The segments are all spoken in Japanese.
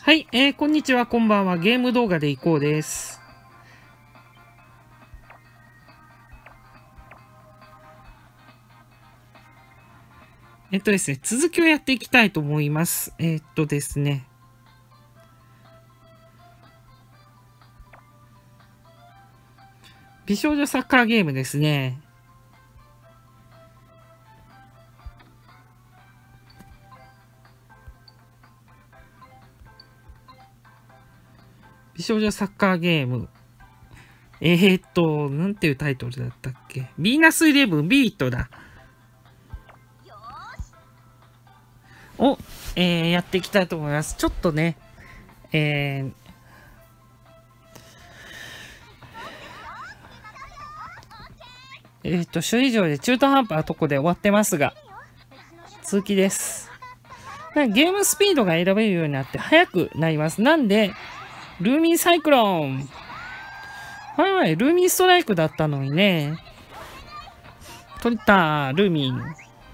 はい、こんにちは、こんばんは。ゲーム動画でいこうです。ですね、続きをやっていきたいと思います。ですね。美少女サッカーゲームですね。美少女サッカーゲーム。なんていうタイトルだったっけ？ヴィーナスイレブンビートだ。を、やっていきたいと思います。ちょっとね、諸以上で中途半端なとこで終わってますが、続きです。ゲームスピードが選べるようになって速くなります。なんで、ルーミンサイクロン。はいはい、ルーミンストライクだったのにね。取れた、ルーミン。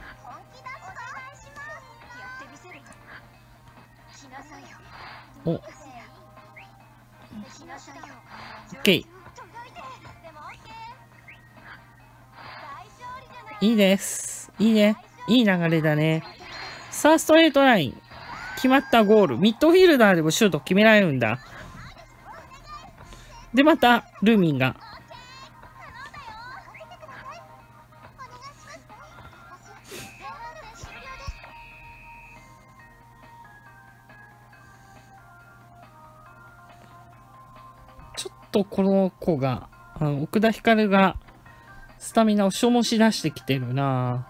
お。オッケー。いいです。いいね。いい流れだね。さあ、ストレートライン。決まったゴール。ミッドフィルダーでもシュート決められるんだ。で、また、ルーミンが。ちょっとこの子が、奥田ヒカルが、スタミナを消耗し出してきてるな。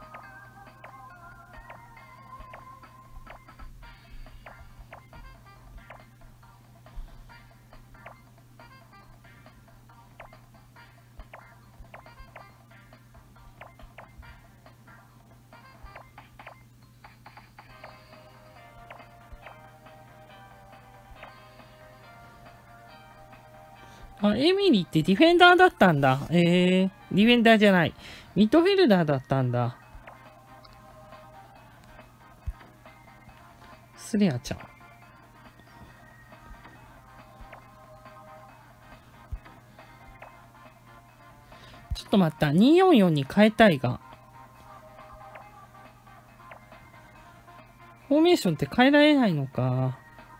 あ、エミリーってディフェンダーだったんだ。ディフェンダーじゃない。ミッドフィルダーだったんだ。スレアちゃん。ちょっと待った。244に変えたいが。フォーメーションって変えられないのか。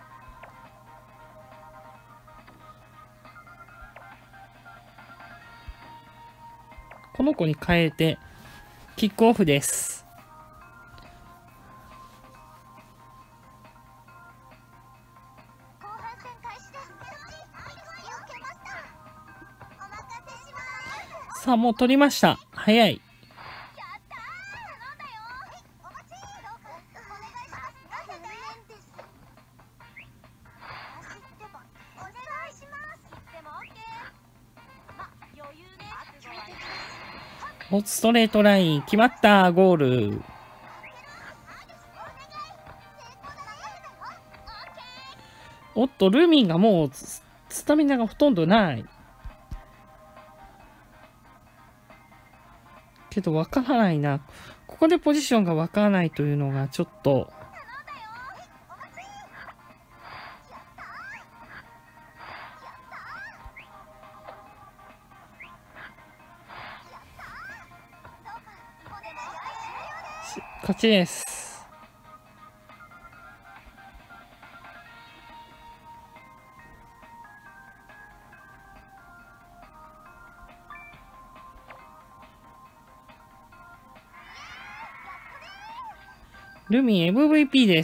この子に変えて、キックオフです。さあ、もう取りました。早い。ストレートライン、決まった、ゴール。おっと、ルーミンがもう、スタミナがほとんどない。けど、わからないな。ここでポジションがわからないというのが、ちょっと。勝ちです。ルミン MVP です。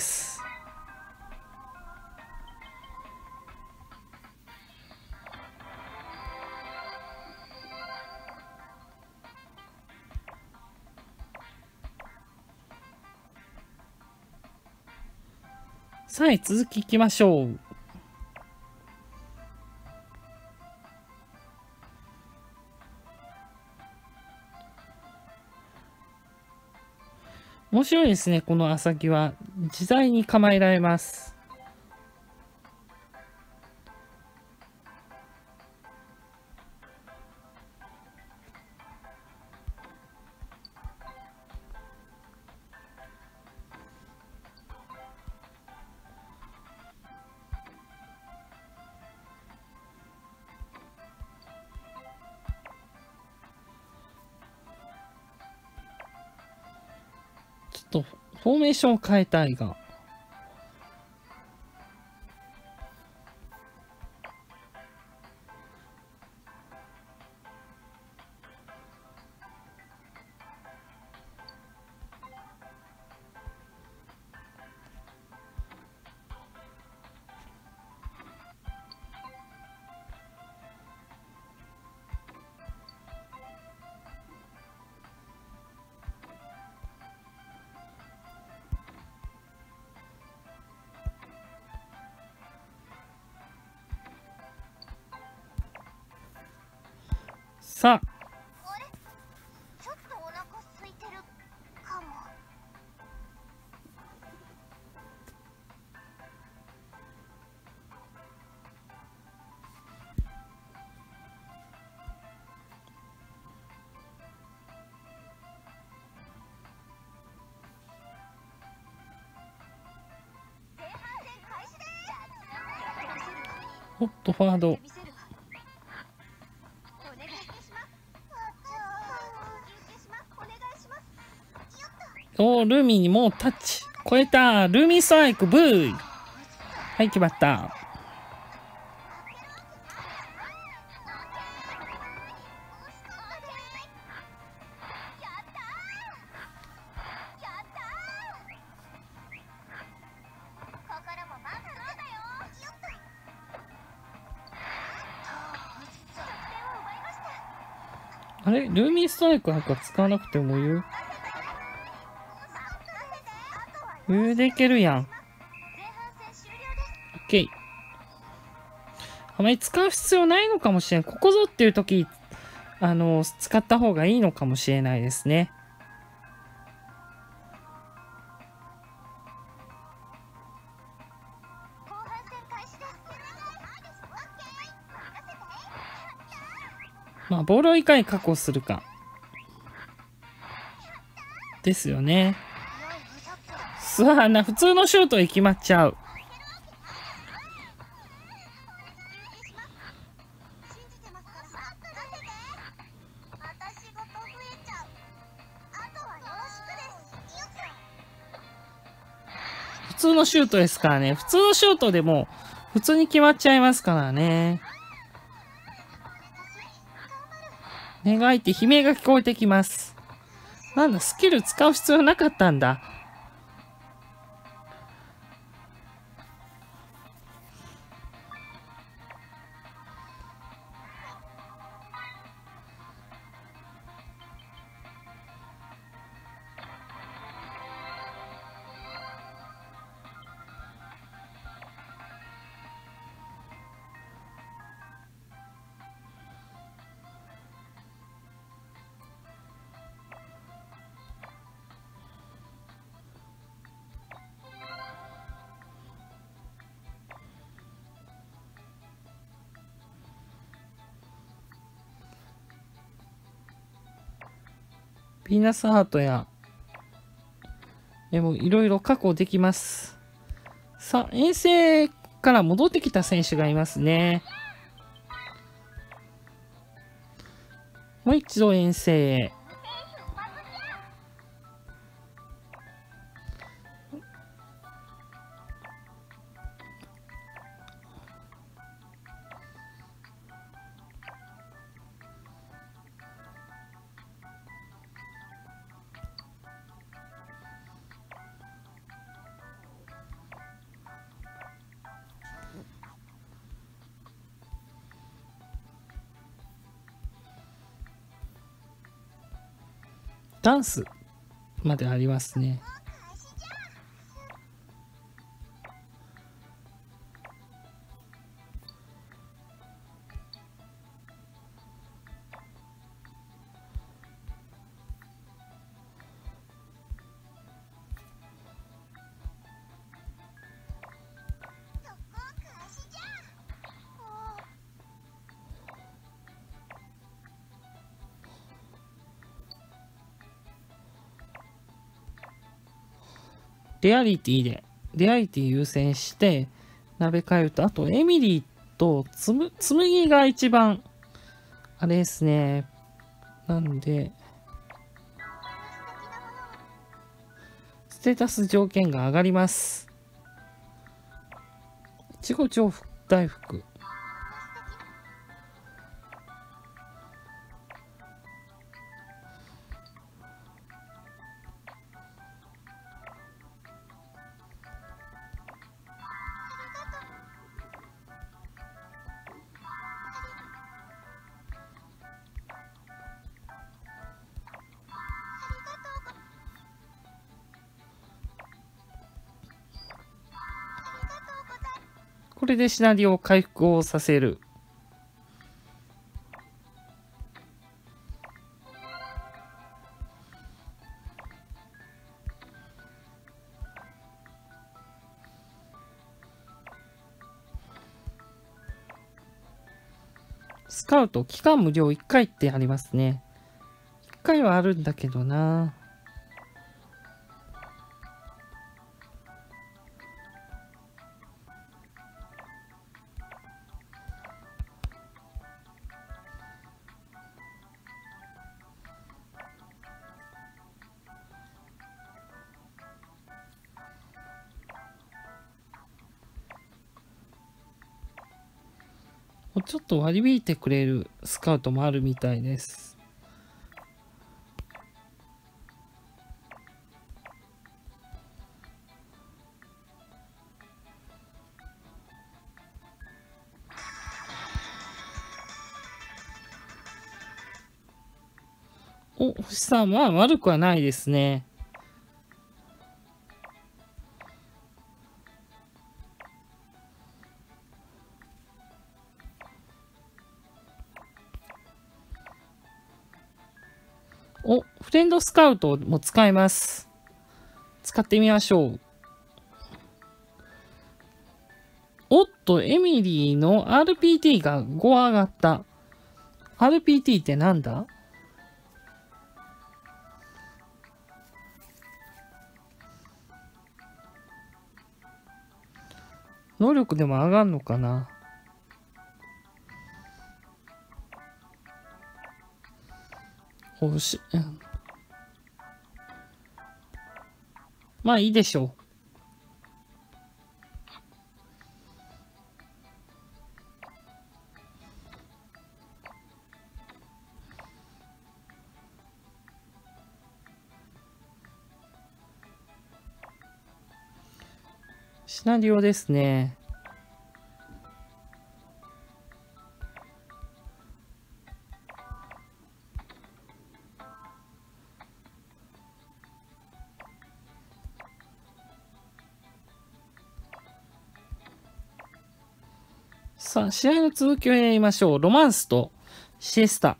さあ、続きいきましょう。面白いですね、この朝木は。自在に構えられます。 ょっとフォーメーションを変えたいが。さあ、 ちょっとお腹空いてるかも。前半戦開始です。 おっとフォワード。 お願いします。お願いします。よっと。 おー、ルミにもうタッチ。超えた。ルミストライク、ブー。はい、決まった。あれルミストライクなんか使わなくても余裕でいけるやん。オッケー。あまり使う必要ないのかもしれん。ここぞっていう時、使った方がいいのかもしれないですね。まあ、ボールをいかに確保するか。ですよね。普通のシュートで決まっちゃう。普通のシュートですからね。普通のシュートでも普通に決まっちゃいますからね。願いって悲鳴が聞こえてきます。なんだ、スキル使う必要なかったんだ。ピーナスハートや、もいろいろ確保できます。さあ、遠征から戻ってきた選手がいますね。もう一度遠征へ。ダンスまでありますね。レアリティ優先して、鍋かゆと、あとエミリーと紬が一番、あれですね。なんで、 テータス条件が上がります。いちご超大福。これでシナリオを回復をさせる。スカウト期間無料1回ってありますね。1回はあるんだけどな。ちょっと割り引いてくれるスカウトもあるみたいです。お、星さんは悪くはないですね。お、フレンドスカウトも使えます。使ってみましょう。おっと、エミリーの RPT が5上がった。RPT ってなんだ？能力でも上がるのかな？まあいいでしょう。シナリオですね。さあ、試合の続きをやりましょう。ロマンスとシエスタ。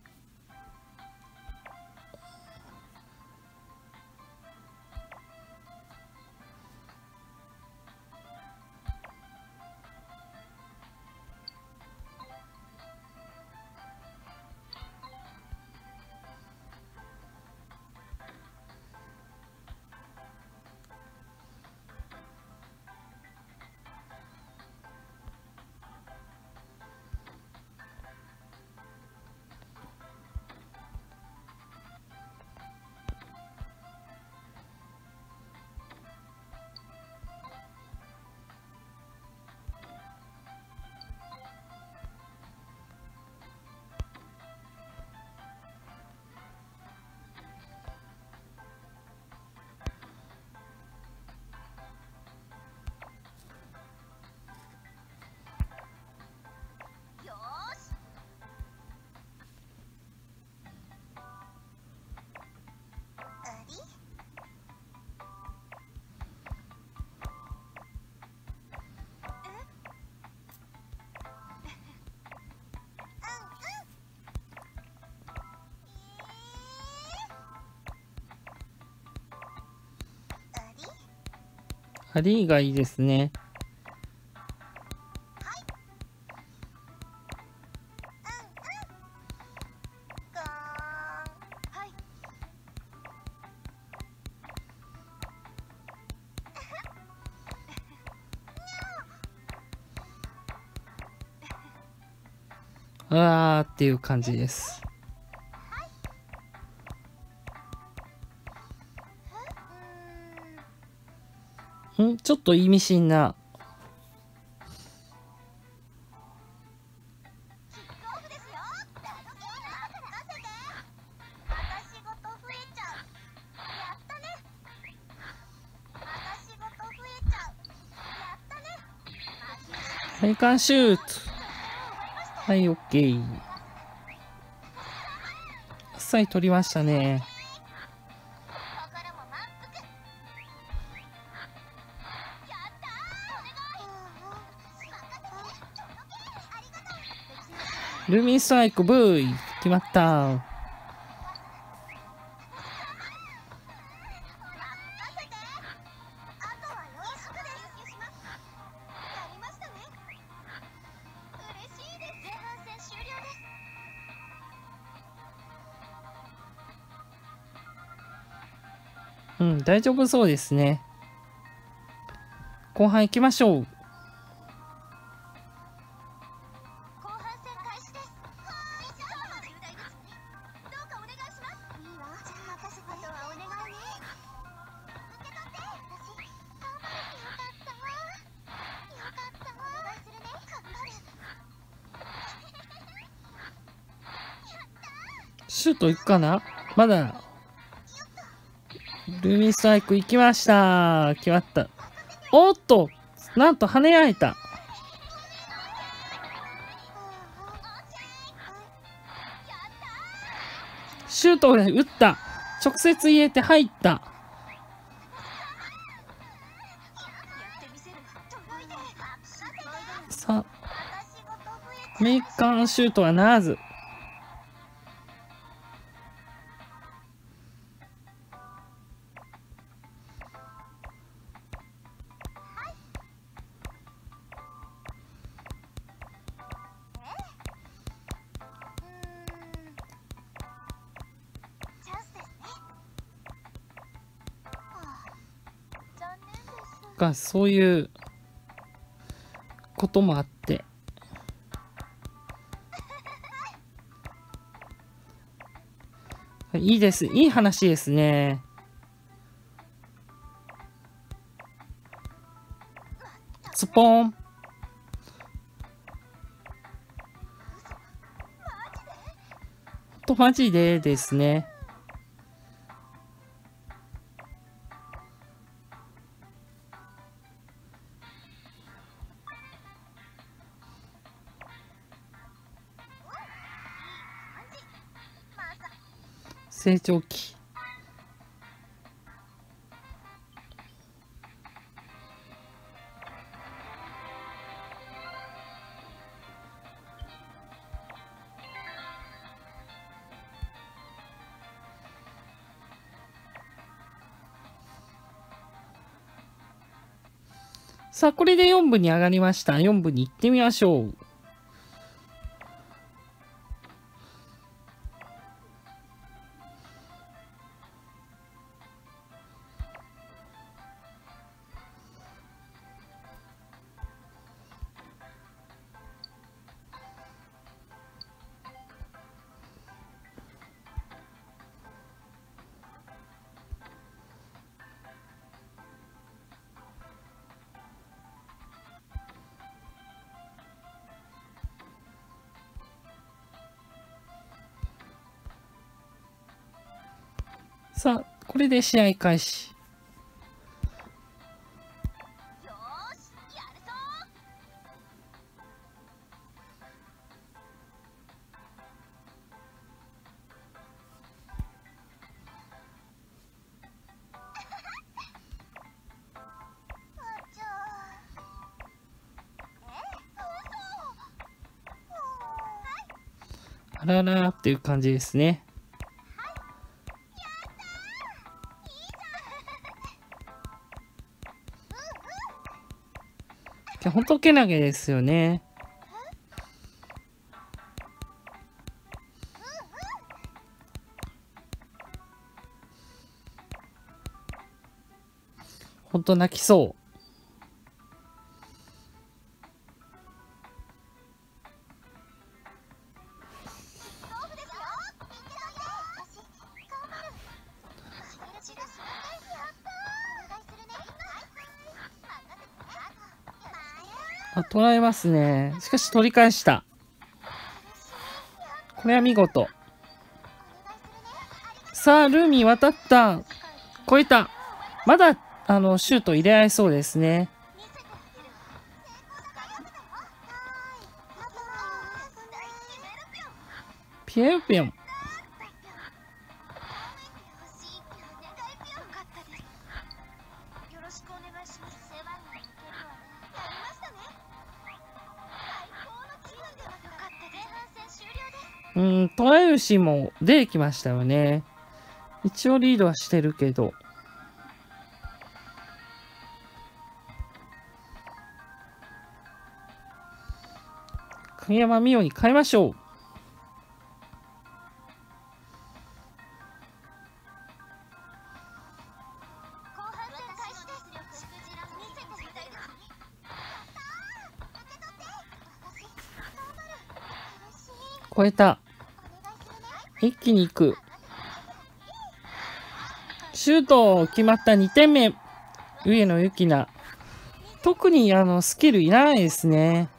ハリーがいいですね。あーっていう感じです。 ちょっと意味深な。 キックオフですよ。任せて。私ごと増えちゃう。やったね。私ごと増えちゃう。やったね。 体感シュート。はい、オッケー。あっさり取りましたね。 心も満腹。やったー。お願い。任せて。ありがとう。 ルーミンストライク V 決まった。 任せて。あとはよろしくです。やりましたね。嬉しいです。前半戦終了です。 大丈夫そうですね。後半行きましょう。 後半戦開始です。はーい、重大ですね。どうかお願いします。いいわ。じゃあ任せて。あとはお願いね。受け取って。私、頑張れてよかったわ。よかったわ。お願いするね。頑張る。やったー。 シュート行くかな。まだ。ルーミンストライク行きました。決まった。おっと、なんと跳ねられた。シュートで打った。直接入れて入った。 やってみせる。届いて。 さあ、 私ごと増えちゃう。 アメリカンシュートはならず。 チャンスですね。残念です。 が、そういうこともあって。いいです。いい話ですね。スポーン。とマジでですね。成長期。さあ、これで4部に上がりました。4部に行ってみましょう。さあ、これで試合開始。 よーし、やるぞー。じゃあ、 あららっていう感じですね。ほんとけなげですよね。ほんと泣きそう。 あ、捉えますね。しかし取り返した。これは見事。さあ、ルーミー渡った。超えた。まだ、シュート入れ合えそうですね。ピエロピョン。捉えるシーンも出てきましたよね。一応リードはしてるけど。影山美桜に変えましょう。超えた。一気に行く。シュート決まった2点目。上野由紀奈。特にスキルいらないですね。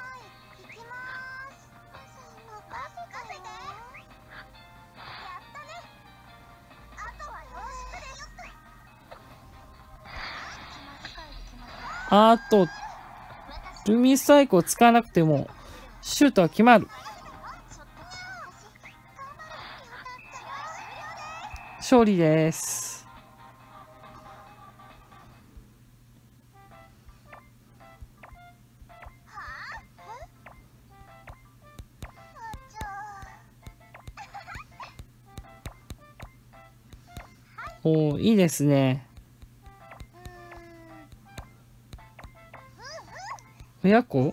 あと、ルミスサイクを使わなくても、シュートは決まる。勝利です。おー、いいですね。親子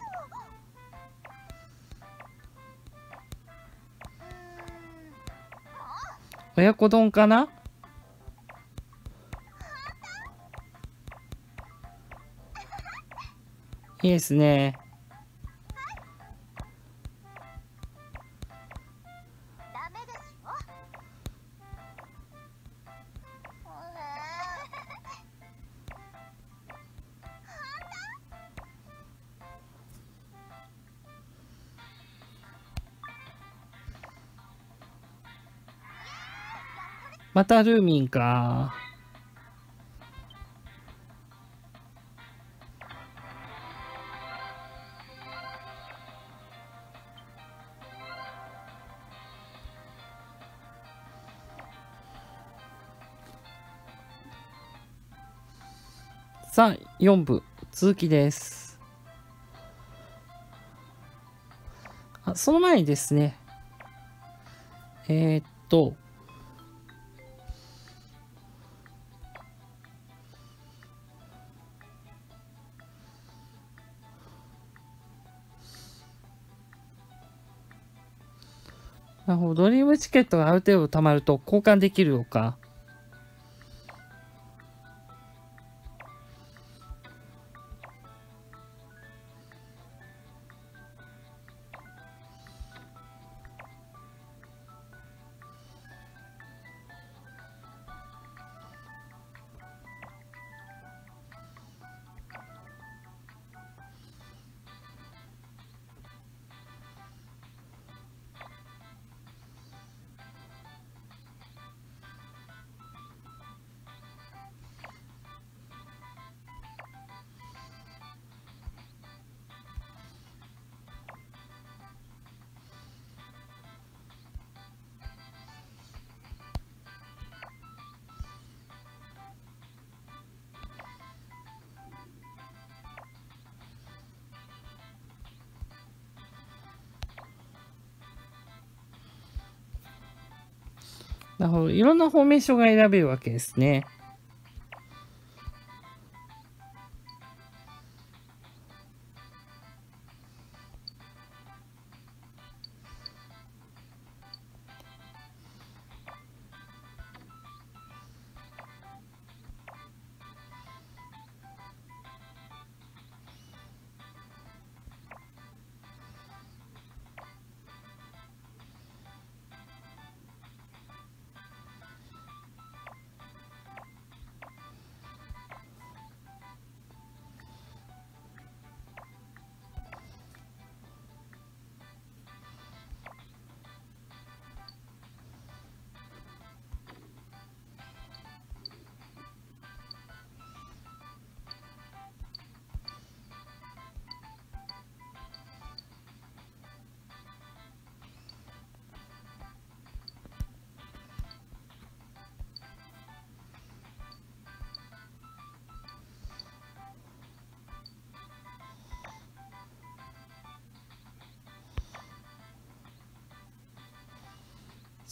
親子丼かな。いいですね。またルーミンか。さあ、4部、続きです。その前にですね、なるほど、ドリームチケットがある程度貯まると交換できるのか。なるほど、いろんなフォーメーションが選べるわけですね。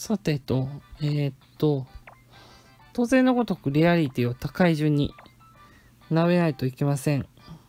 さてと、当然のごとくレアリティを高い順に並べないといけません。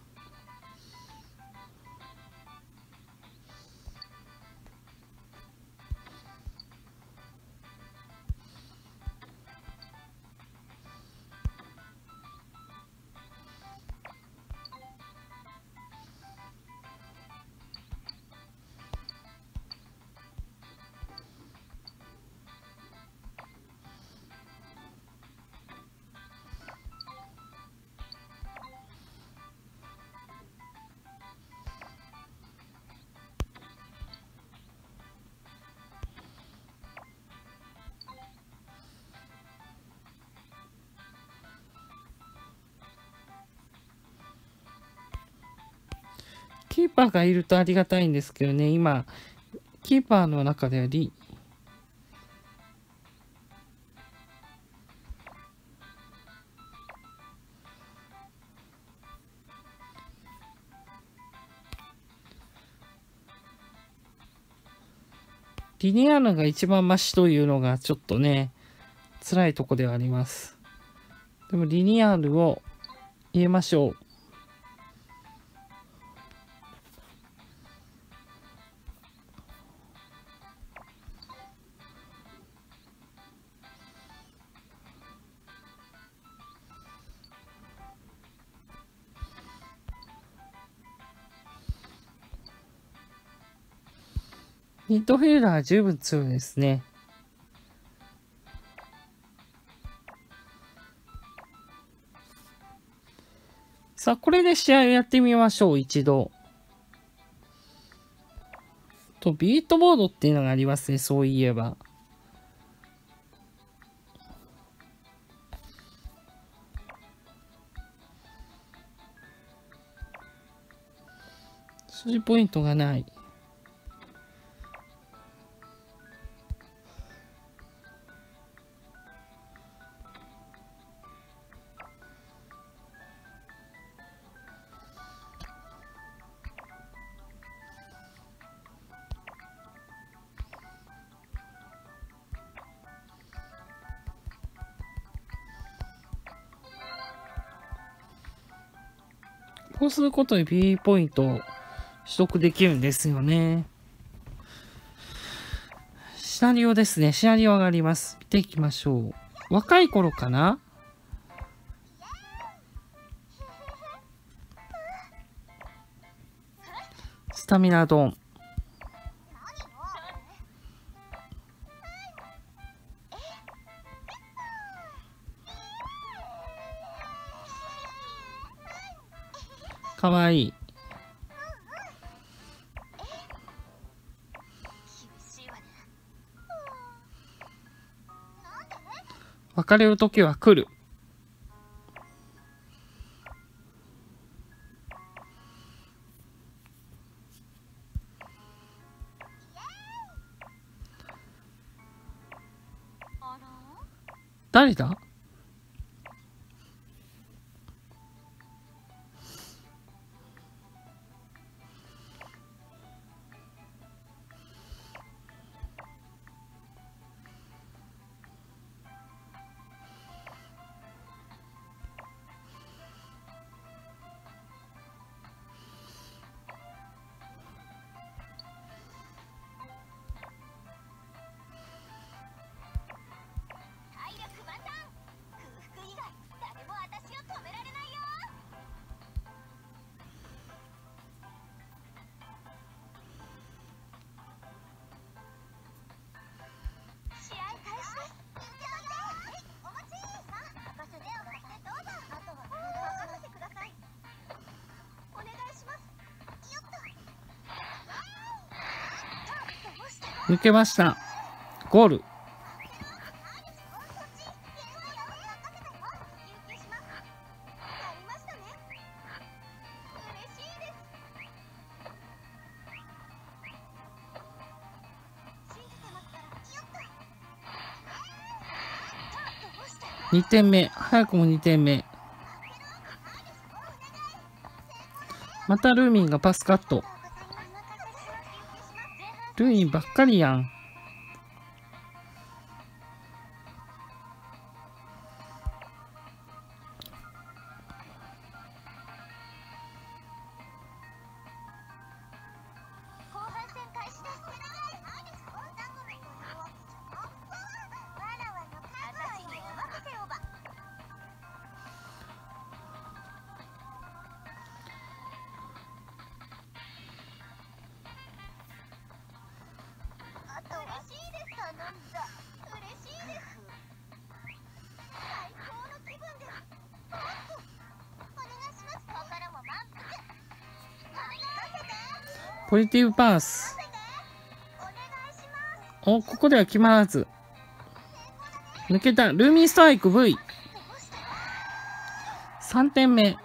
キーパーがいるとありがたいんですけどね、今、キーパーの中ではリニアールが一番マシというのがちょっとね、辛いとこではあります。でもリニアールを入れましょう。ミッドフィルダーは十分強いですね。さあ、これで試合をやってみましょう、一度。と、ビートボードっていうのがありますね、そういえば。所持ポイントがない。こうすることで B ポイントを取得できるんですよね。シナリオですね。シナリオ上がります。見ていきましょう。若い頃かな？スタミナ丼。かわいい。別れる時は来る。誰だ？抜けました。ゴール。2点目。早くも2点目。またルーミンがパスカット。ルーミンばっかりやん。 ポジティブパース。お、ここでは決まらず。抜けた。ルーミーストライク V。3点目。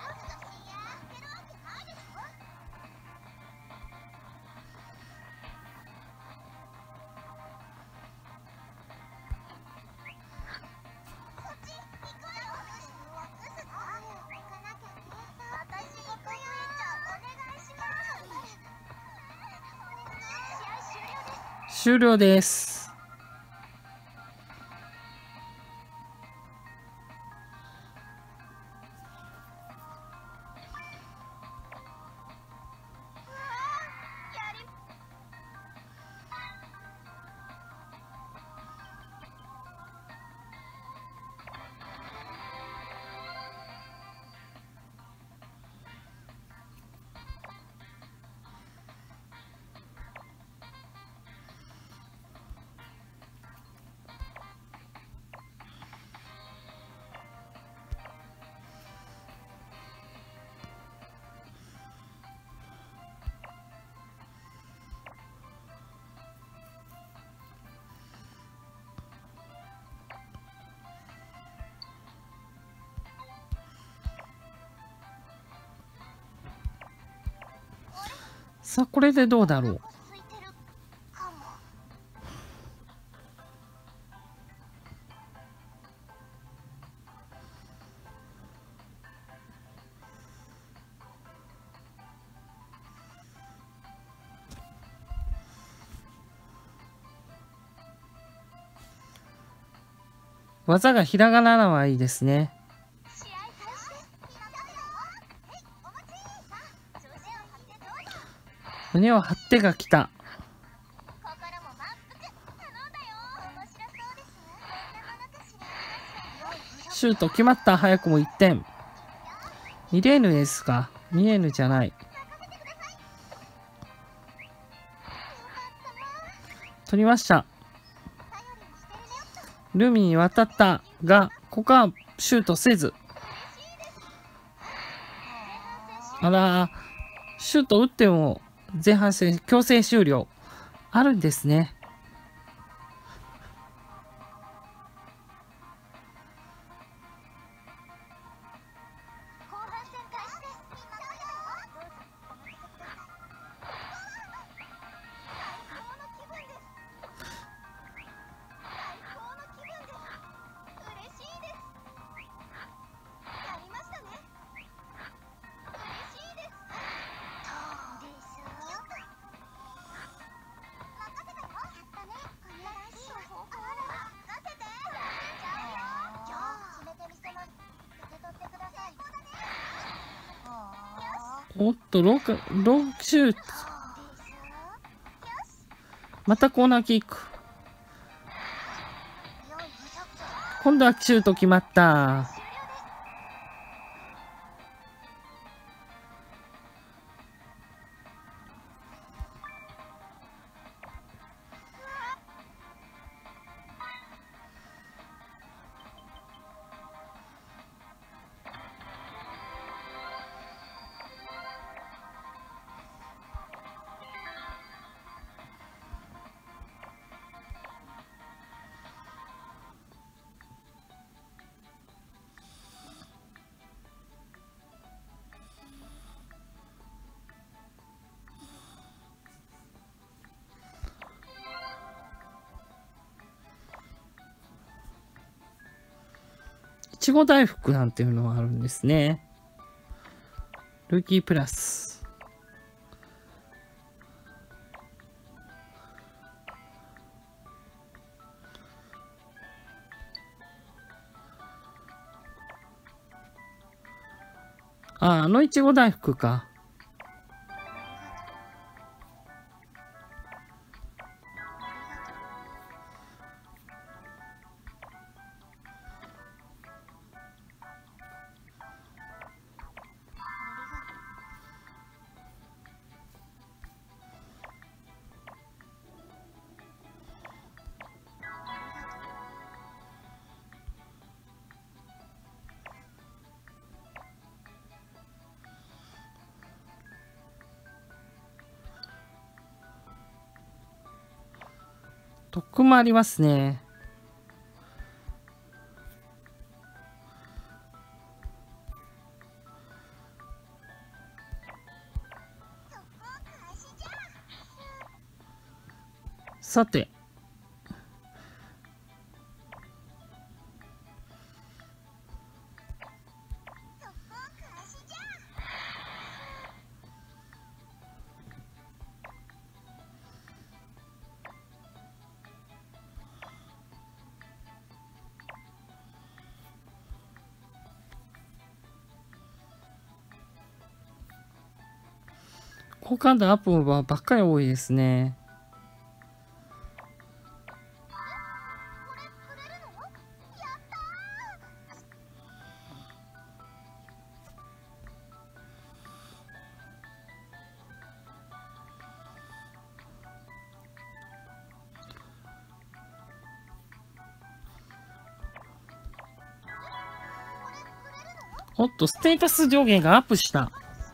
終了です。さあ、これでどうだろう。技がひらがなはいいですね。胸を張ってが来た。シュート決まった。早くも1点。ミレーヌですか。ミレーヌじゃない。取りました。ルミに渡ったが、ここはシュートせず。あら、シュート打っても前半戦強制終了あるんですね。おっと、ローシュート。またコーナーキック。今度はシュート決まった。いちご大福なんていうのがあるんですね。ルーキープラス。あのいちご大福か。 特訓もありますね。さて。好感度アップばっかり多いですね。おっと、ステータス上限がアップした。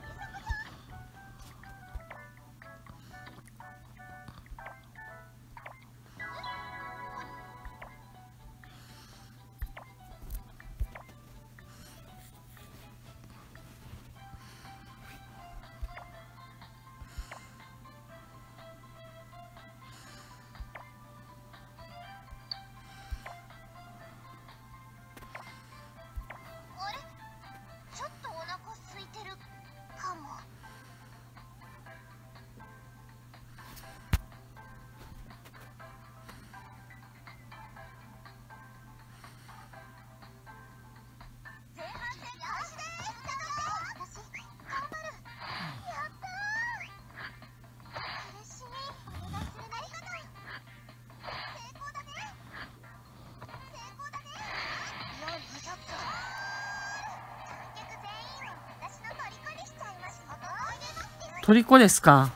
虜ですか。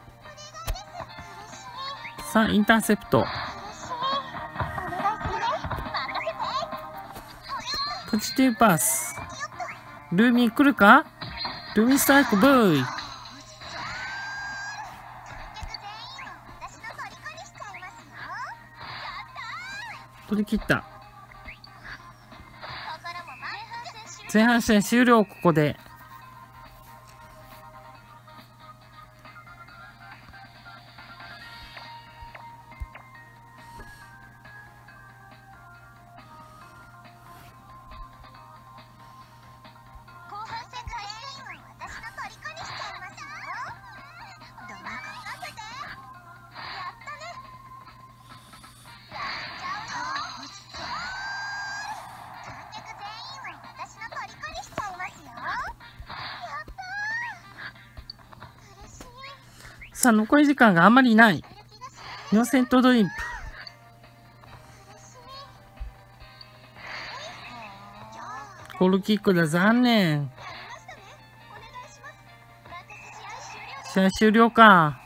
さあ、インターセプト。ポジティブパス。ルーミー来るか？ルーミーストライクブーイ。取り切った。前半戦終了、ここで。さあ、残り時間があんまりない。イノセントドリンプ。ゴールキックだ、残念。試合終了か。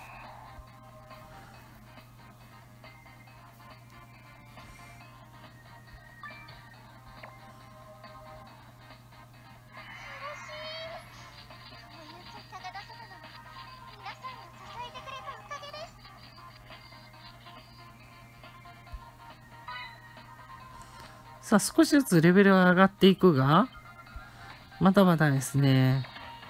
さあ、少しずつレベルが上がっていくが、まだまだですね。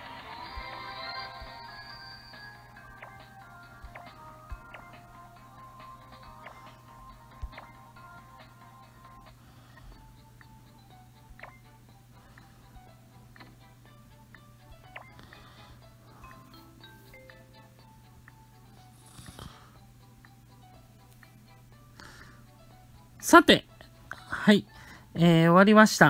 さて、はい。終わりました。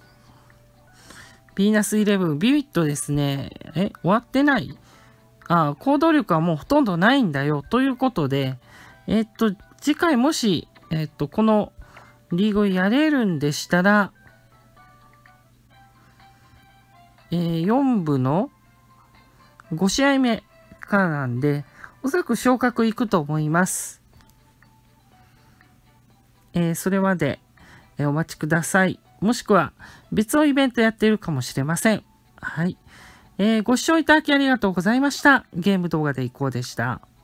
ヴィーナス11、ビビットですね。終わってない？行動力はもうほとんどないんだよ。ということで、次回もし、このリーグをやれるんでしたら、4部の5試合目からなんで、おそらく昇格いくと思います。それまで、お待ちください。もしくは別のイベントやっているかもしれません。はい。ご視聴いただきありがとうございました。ゲーム動画でいこうでした。